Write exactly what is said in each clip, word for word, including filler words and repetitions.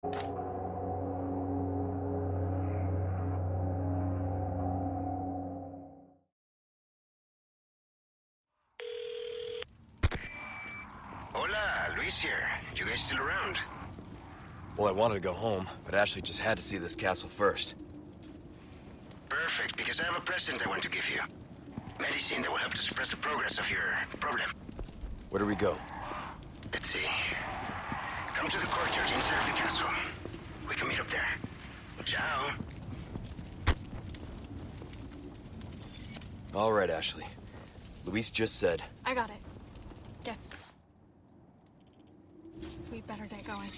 Hola, Luis here. You guys still around? Well, I wanted to go home, but Ashley just had to see this castle first. Perfect, because I have a present I want to give you. Medicine that will help to suppress the progress of your problem. Where do we go? Let's see. Come to the courtyard inside of the castle. We can meet up there. Ciao. All right, Ashley. Luis just said... I got it. Guess... we better get going.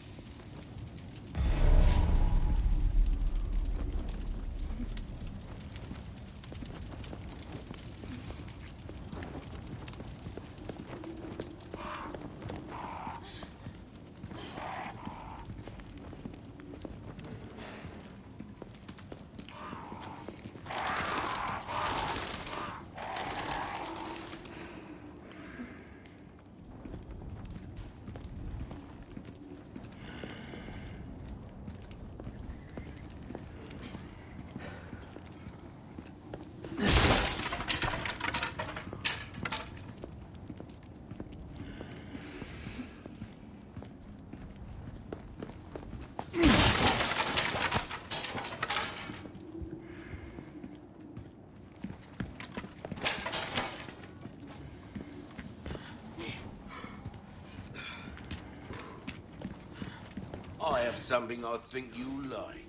I have something I think you'll like.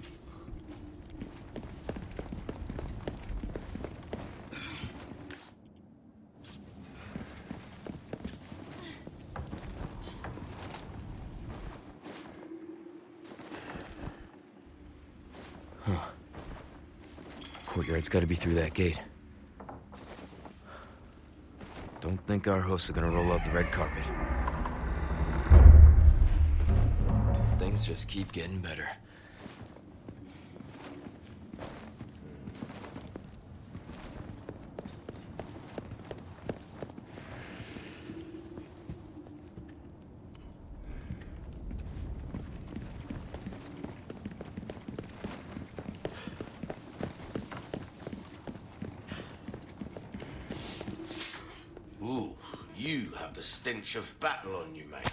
Huh. Courtyard's gotta be through that gate. Don't think our hosts are gonna roll out the red carpet. Things just keep getting better. Ooh, you have the stench of battle on you, mate.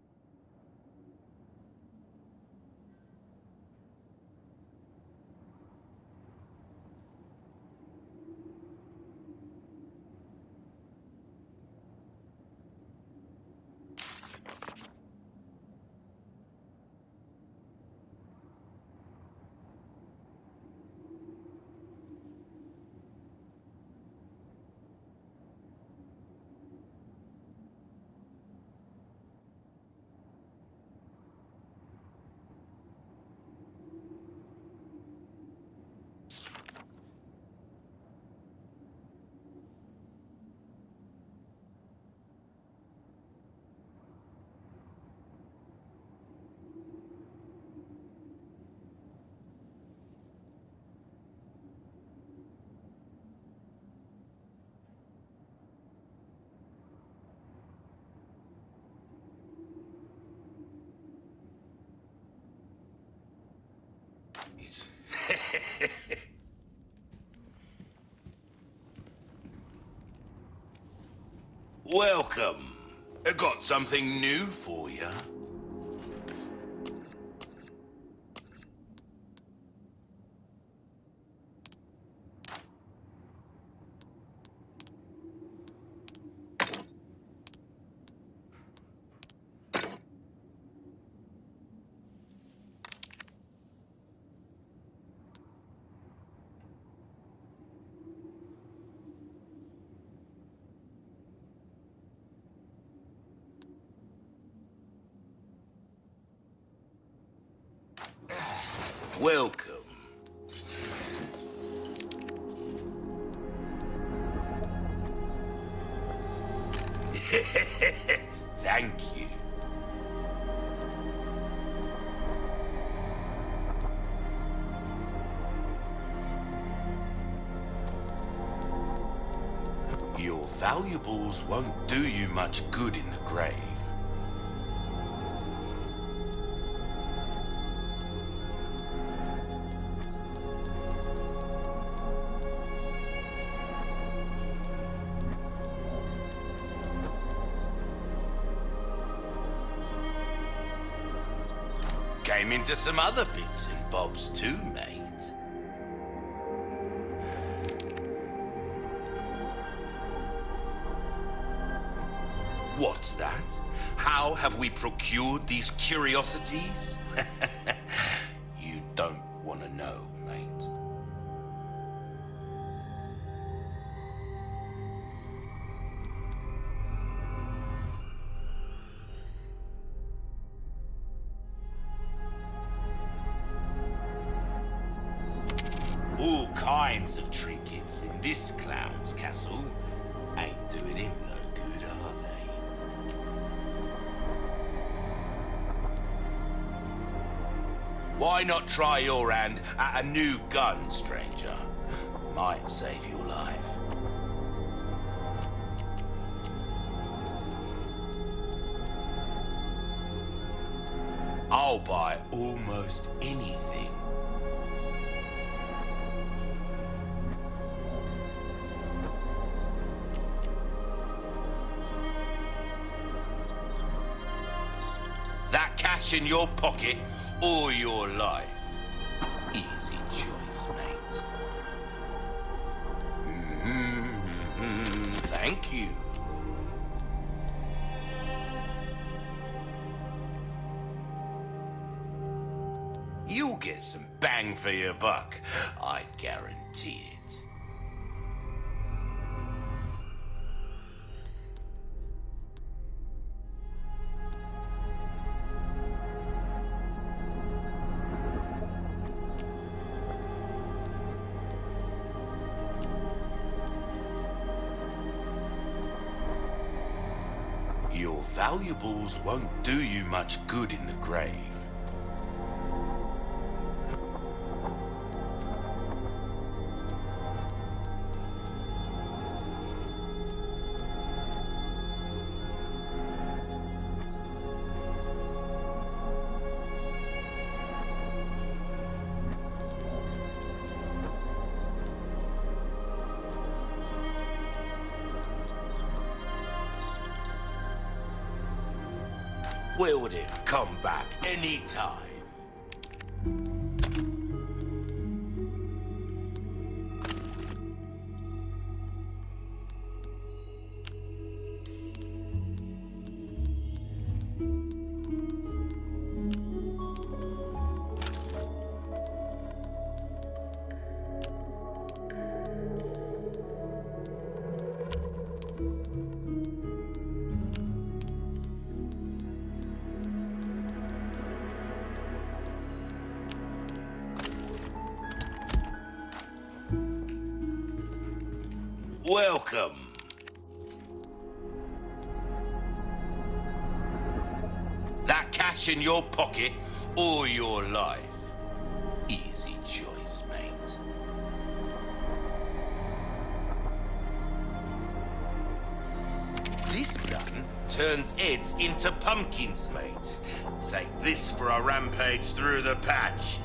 Welcome. I got something new for you. Welcome. Thank you. Your valuables won't do you much good in the grave. came into some other bits and bobs too, mate. What's that? How have we procured these curiosities? You don't want to know, mate. All kinds of trinkets in this clown's castle. Ain't doing him no good, are they? Why not try your hand at a new gun, stranger? Might save your life. I'll buy almost anything. That cash in your pocket or your life. Easy choice, mate. Mm-hmm, mm-hmm. Thank you. You'll get some bang for your buck, I guarantee it. Your valuables won't do you much good in the grave. Will it come back anytime? Welcome. That cash in your pocket or your life. Easy choice, mate. This gun turns heads into pumpkins, mate. Take this for a rampage through the patch.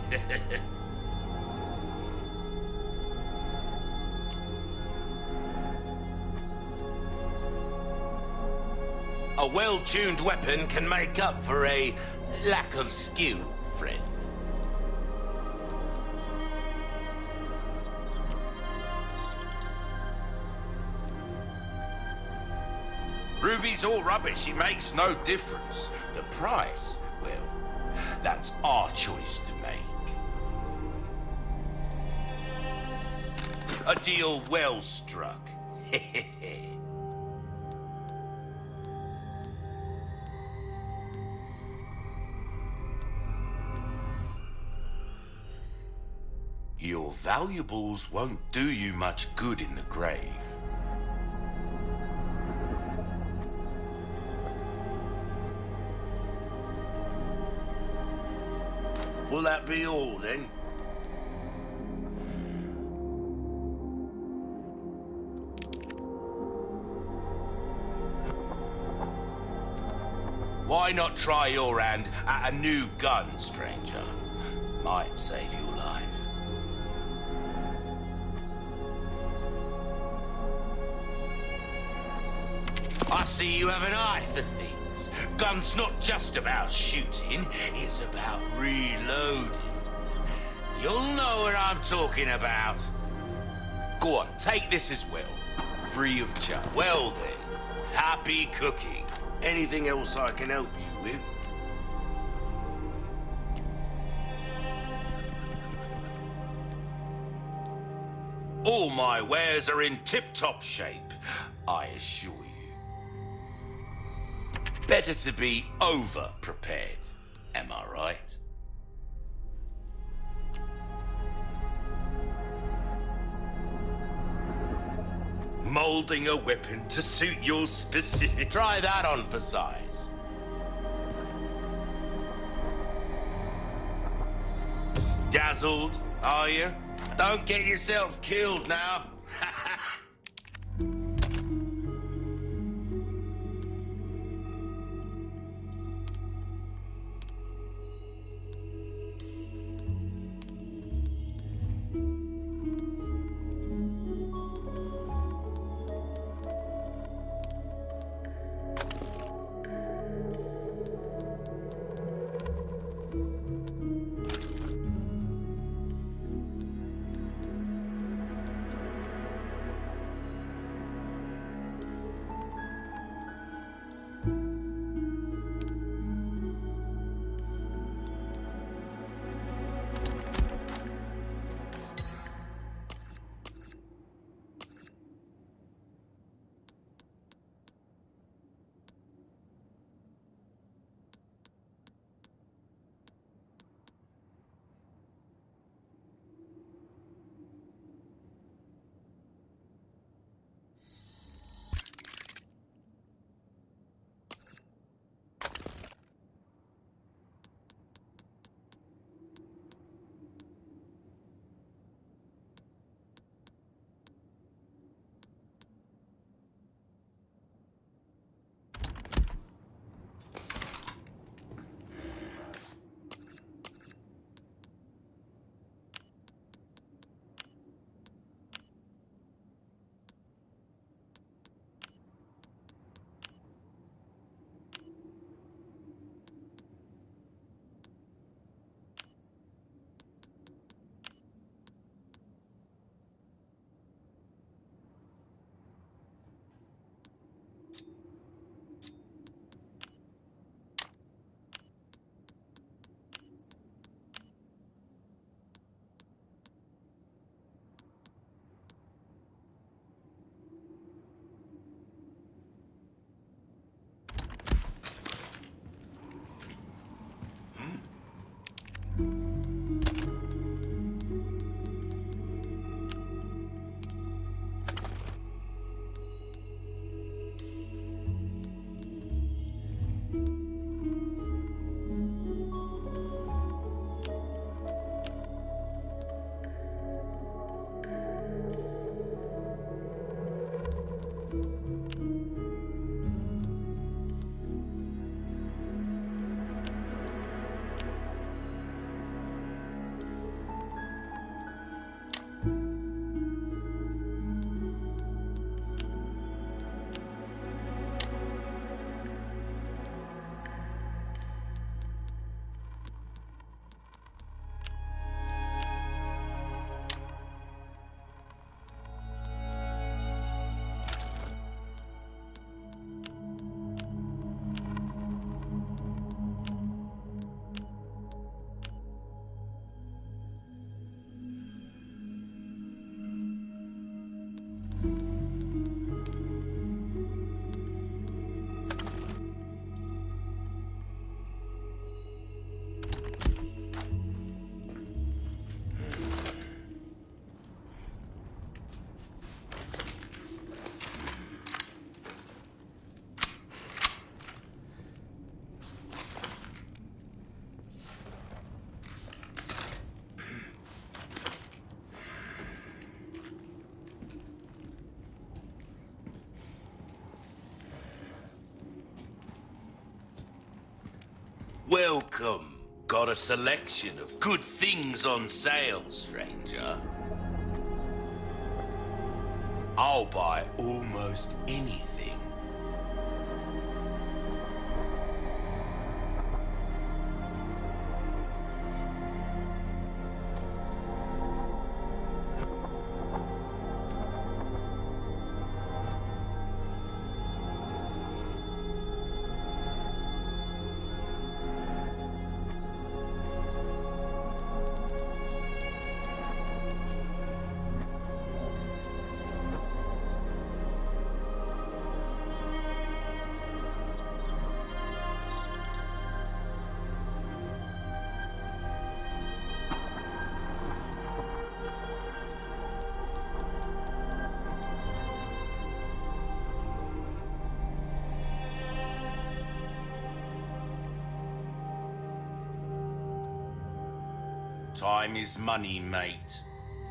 A well-tuned weapon can make up for a lack of skill, friend. Ruby's all rubbish, it makes no difference. The price, well, that's our choice to make. A deal well struck. Your valuables won't do you much good in the grave. Will that be all, then? Why not try your hand at a new gun, stranger? Might save your life. I see you have an eye for things. Gun's not just about shooting, it's about reloading. You'll know what I'm talking about. Go on, take this as well. Free of charge. Well then, happy cooking. Anything else I can help you with? All my wares are in tip-top shape, I assure you. Better to be over-prepared, am I right? Molding a weapon to suit your specific... Try that on for size. Dazzled, are you? Don't get yourself killed now. Welcome. Got a selection of good things on sale, stranger. I'll buy almost anything. Time is money, mate.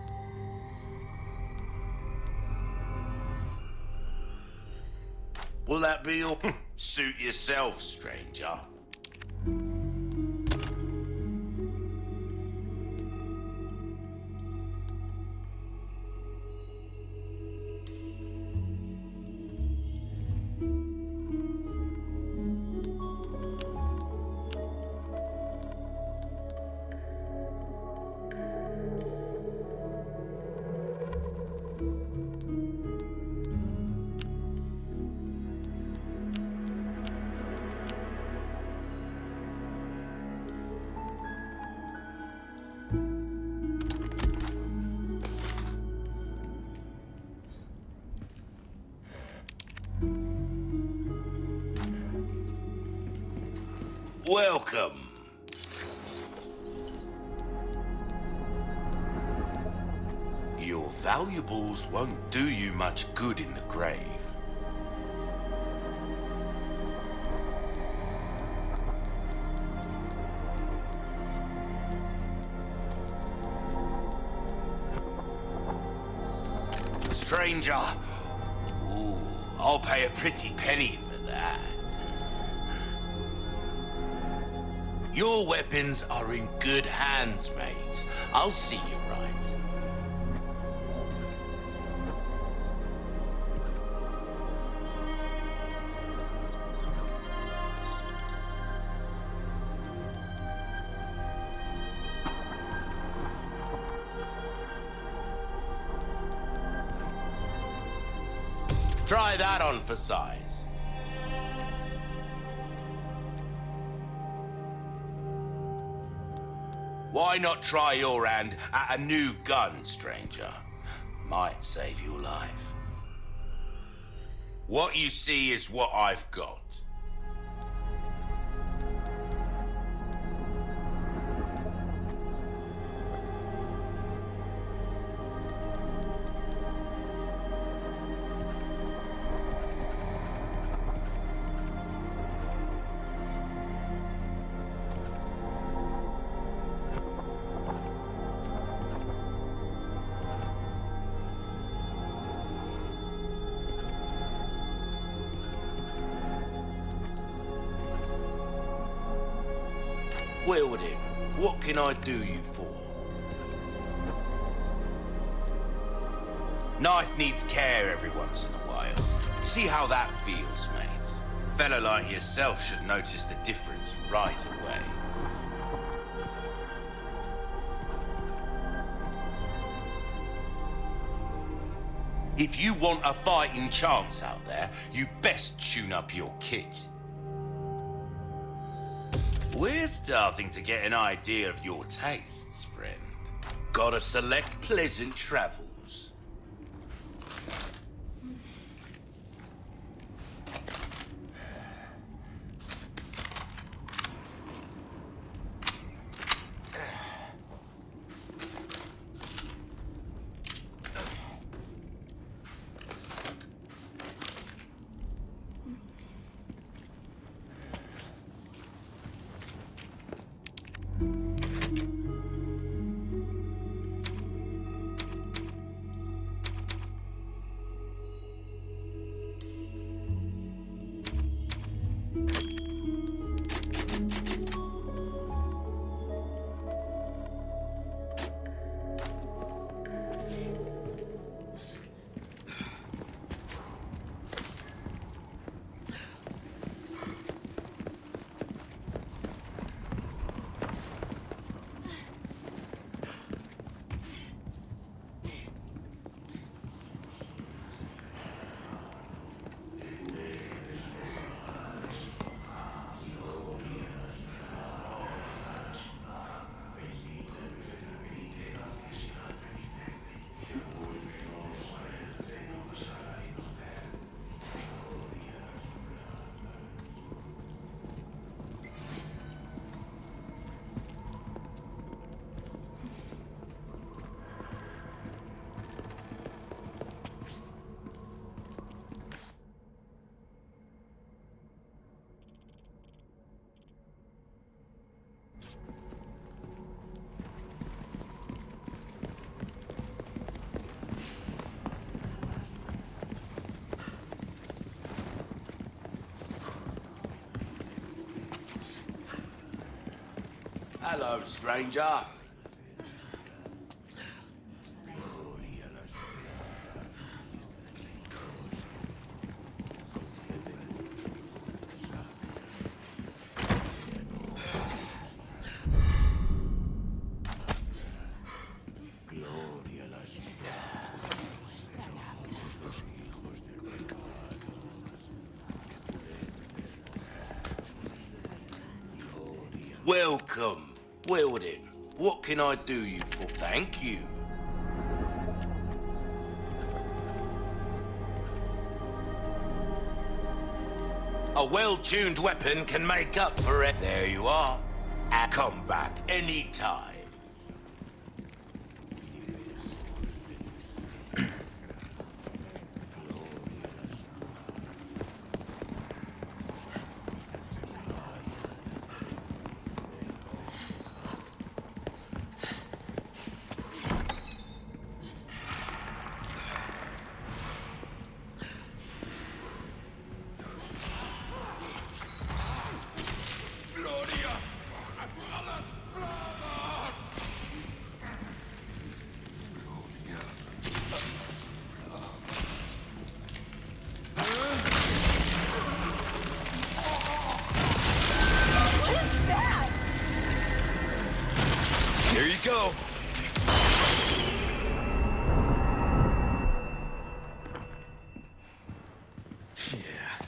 Will that be all? Suit yourself, stranger. Welcome. Your valuables won't do you much good in the grave. Stranger. Ooh, I'll pay a pretty penny for that. Your weapons are in good hands, mate. I'll see you right. Try that on for size. Why not try your hand at a new gun, stranger? Might save your life. What you see is what I've got. Well then, what can I do you for? Knife needs care every once in a while. See how that feels, mate. A fella like yourself should notice the difference right away. If you want a fighting chance out there, you best tune up your kit. We're starting to get an idea of your tastes, friend. Gotta select pleasant travels. Hello, stranger. Welcome. Well then, what can I do you for? Thank you. A well-tuned weapon can make up for it. There you are. And come back anytime. Here you go. Yeah.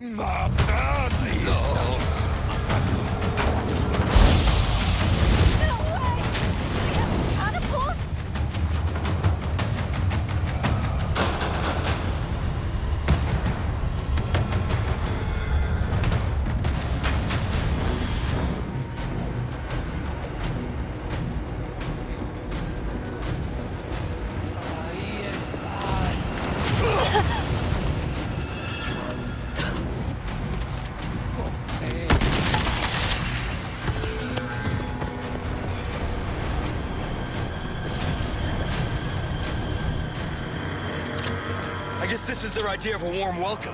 I guess this is their idea of a warm welcome.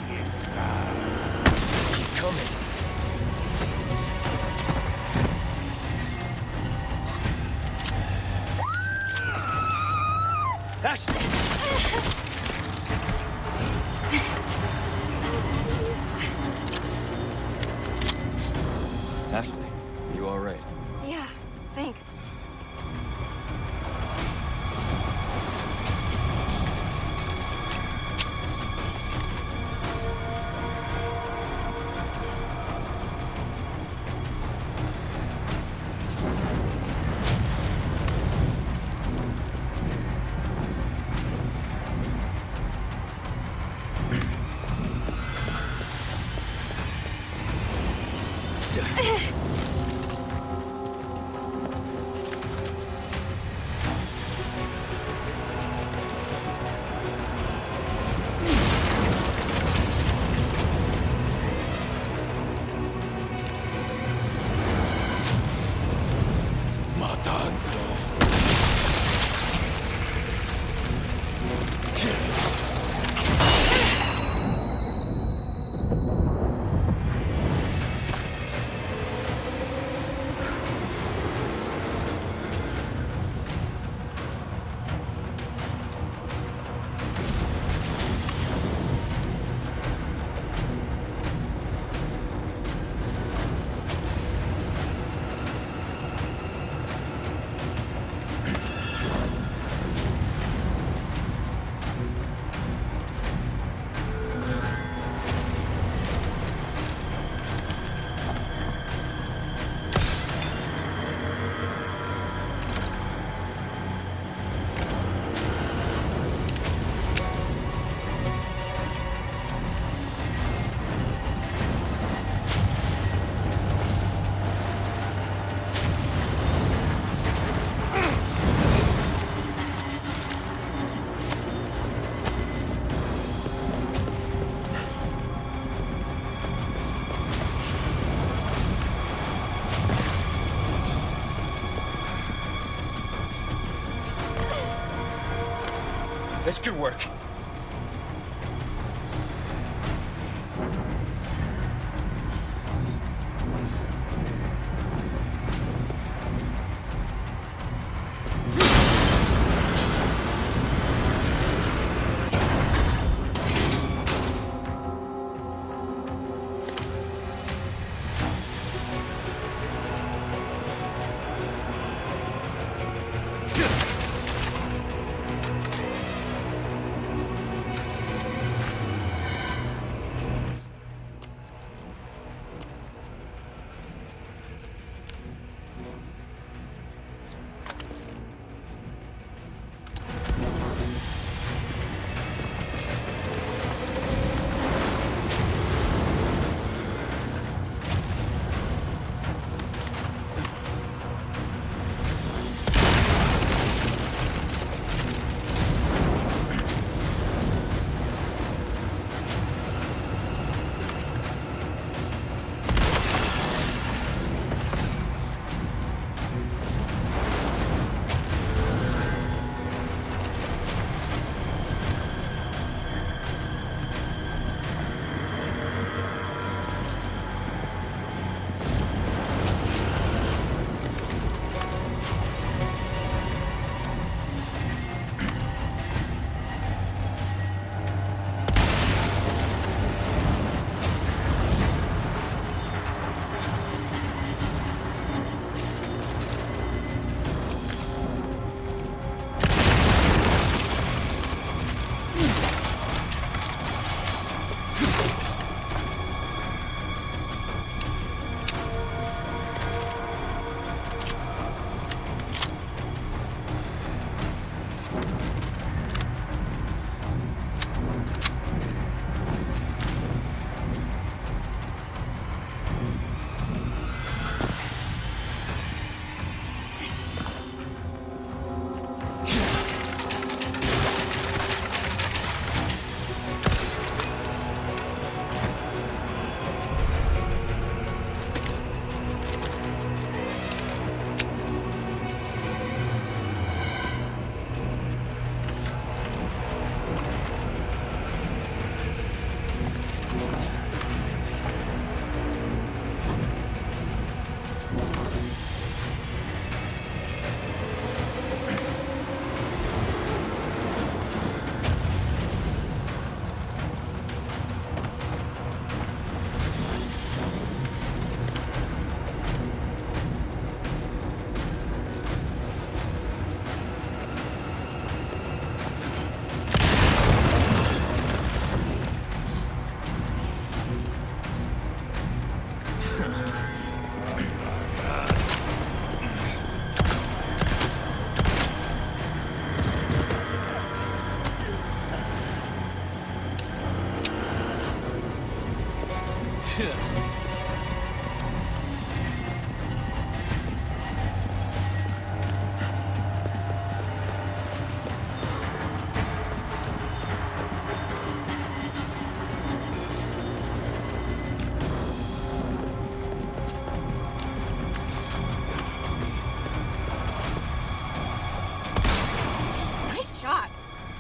Keep coming. Ashley! Ashley, you all right? Yeah, thanks. That's good work. Nice shot.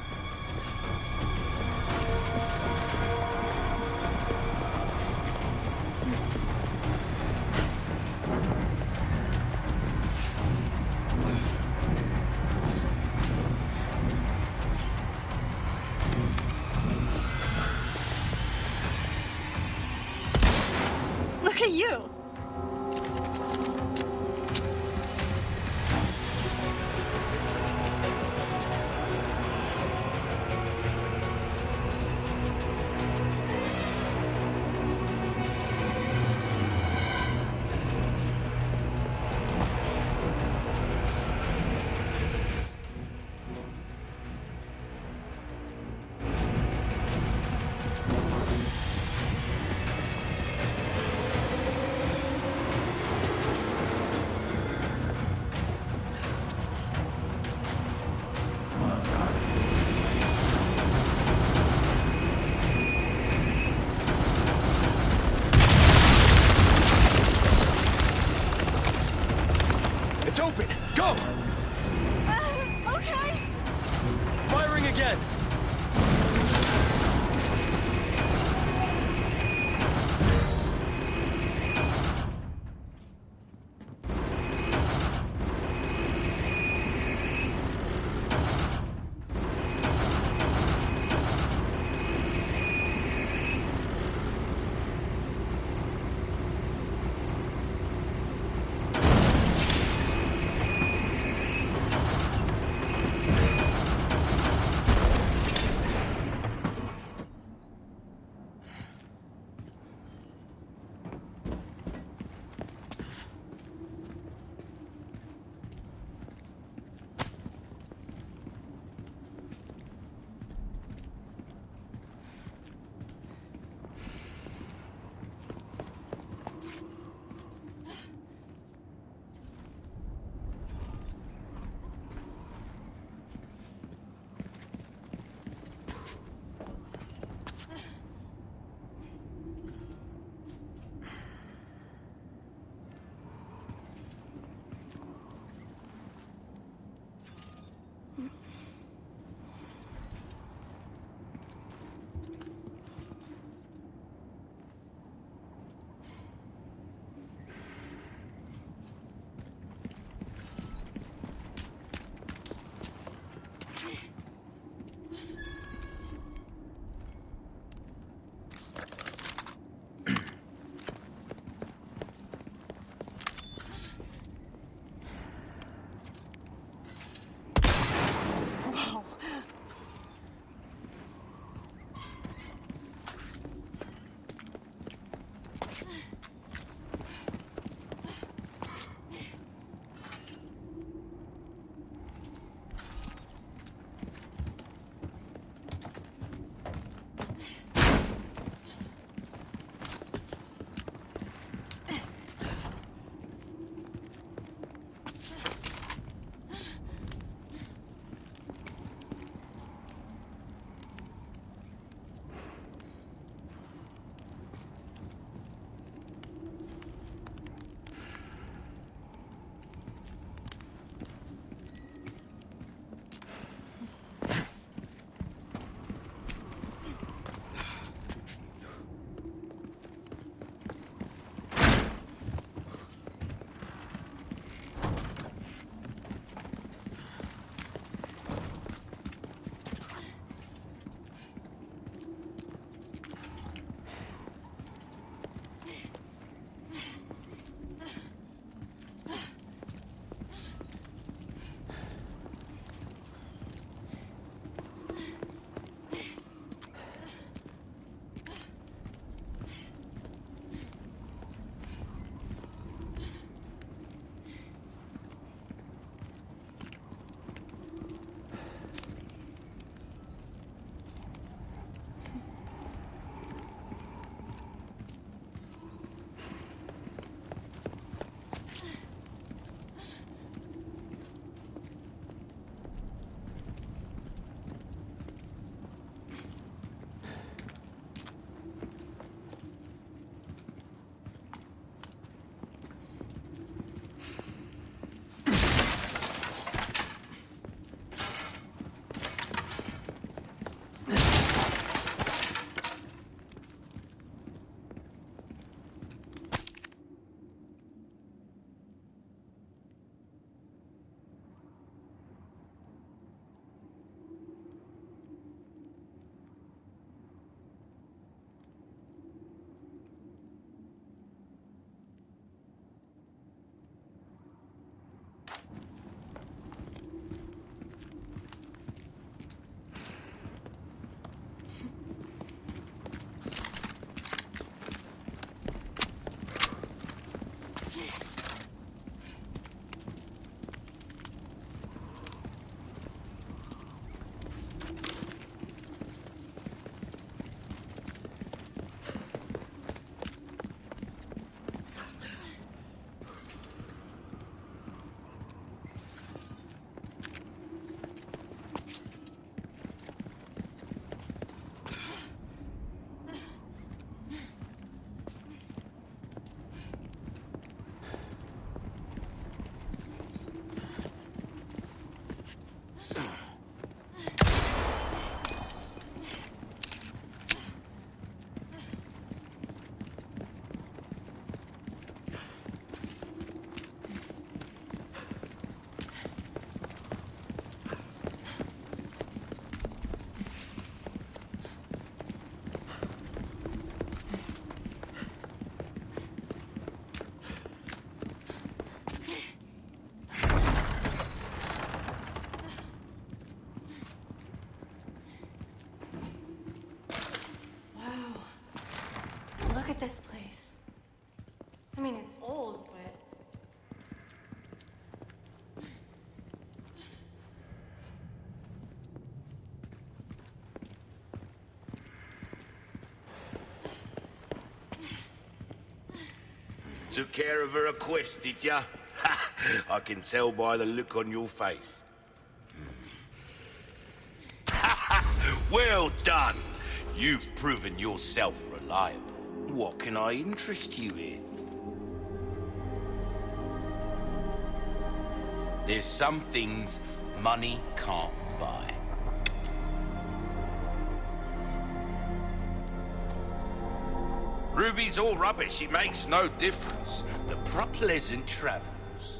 Look at you. I mean, it's old, but... Took care of her request, did ya? Ha! I can tell by the look on your face. Well done! You've proven yourself reliable. What can I interest you in? There's some things money can't buy. Ruby's all rubbish, it makes no difference. The pro pleasant travels.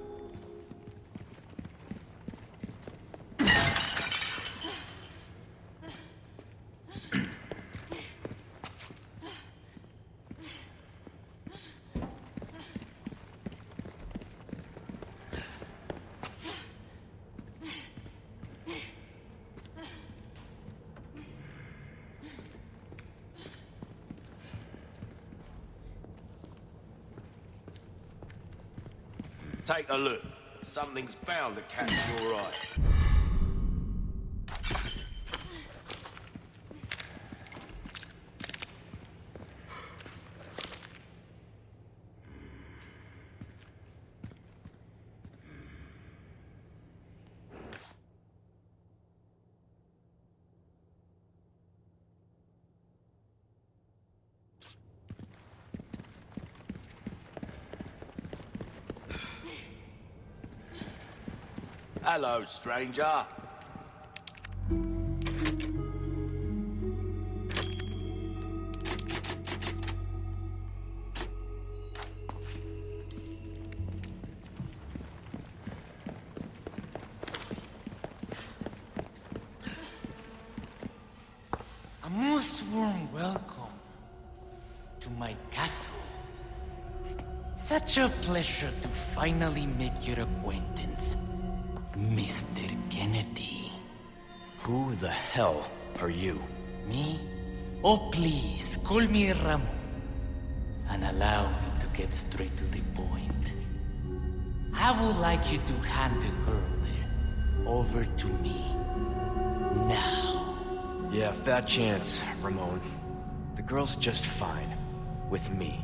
Take a look. Something's bound to catch your eye. Hello, stranger. A most warm welcome to my castle. Such a pleasure to finally make your acquaintance, Mister Kennedy. Who the hell are you? Me? Oh, please, call me Ramon. And allow me to get straight to the point. I would like you to hand the girl there over to me. Now. Yeah, fat chance, Ramon. The girl's just fine. With me.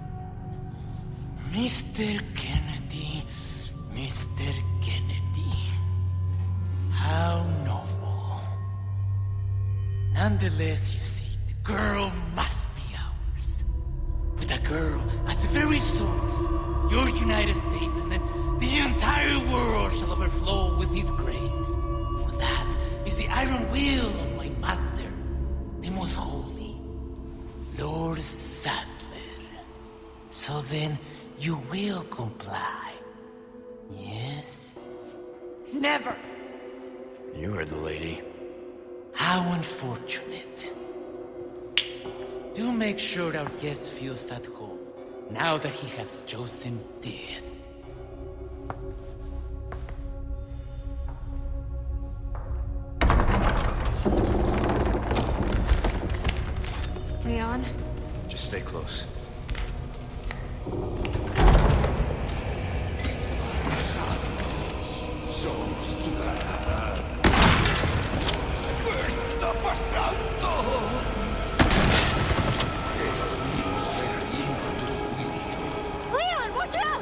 Mister Kennedy, Mister Kennedy. How novel. Nonetheless, you see, the girl must be ours. With a girl as the very source, your United States and then the entire world shall overflow with his grace. For that is the iron will of my master, the most holy, Lord Saddler. So then, you will comply, yes? Never! You heard the lady. How unfortunate. Do make sure our guest feels at home, now that he has chosen death. Leon? Just stay close. Leon, watch out!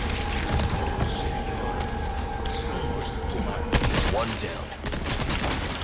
One down.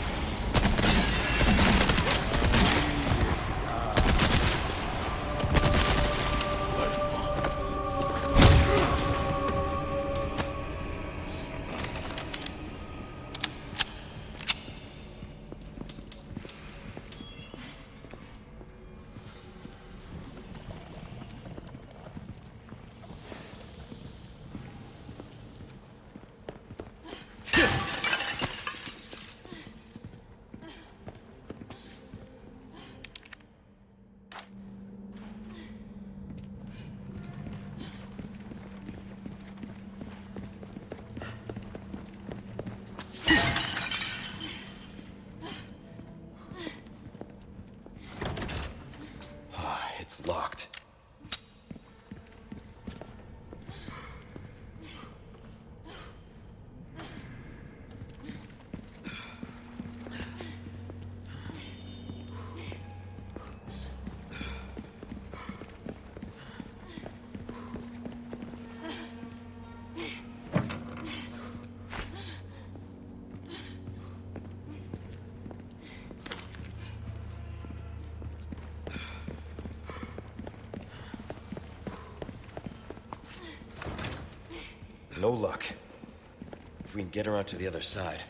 No luck. If we can get around to the other side.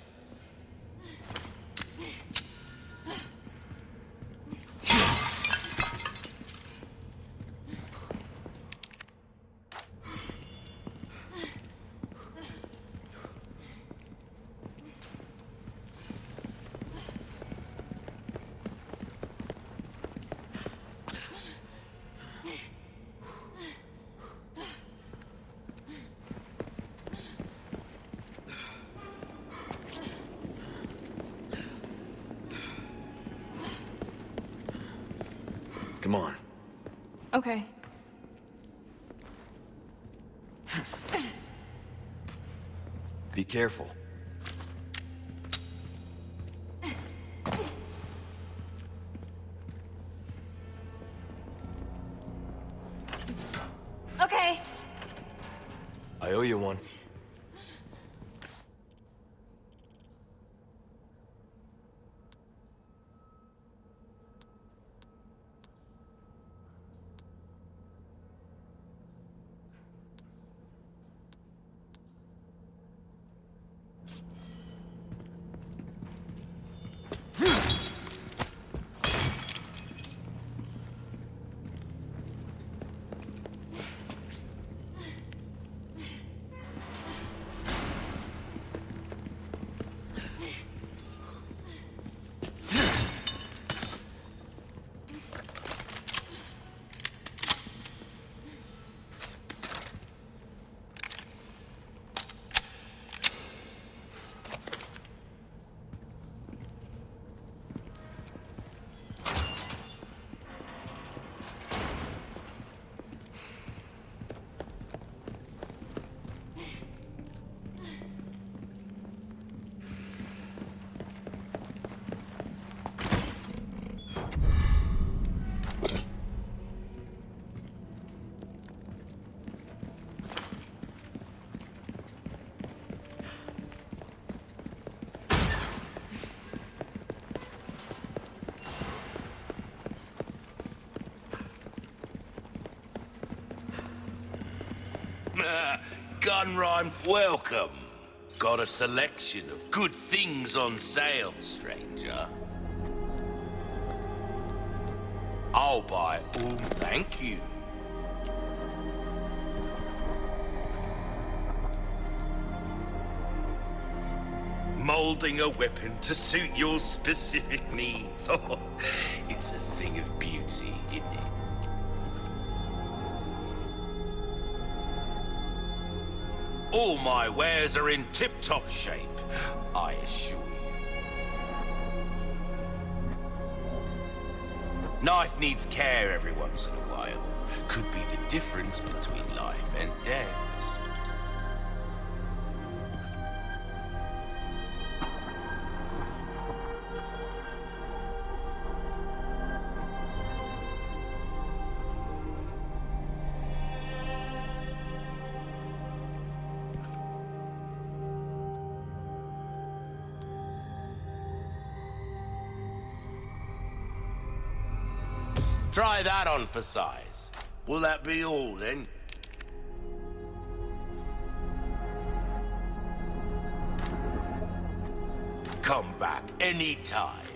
Come on. Okay. Be careful. Okay. I owe you one. Gunrhyme, welcome. Got a selection of good things on sale, stranger. I'll buy all, thank you. Molding a weapon to suit your specific needs. Oh, it's a thing of beauty, isn't it? All my wares are in tip-top shape, I assure you. Knife needs care every once in a while. Could be the difference between life and death. Try that on for size. Will that be all, then? Come back anytime.